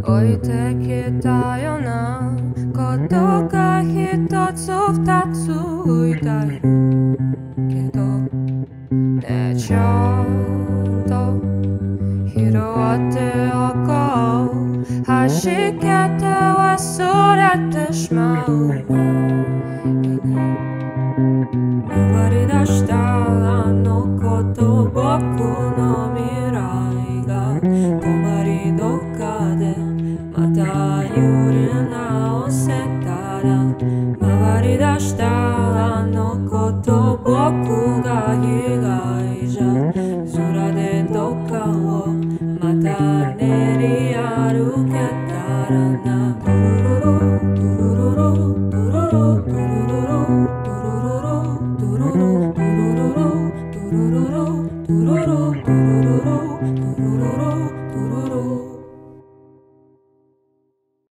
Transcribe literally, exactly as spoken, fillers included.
置いてきたようなことが一つ二つ浮いているけどね、ちゃんと拾っておこう。弾けて忘れてしまう回り出したあのこと僕の未来が止まりどっかでまた揺れ直せたら回り出したあのこと僕が被害者空でどっかをまた練り歩けたらな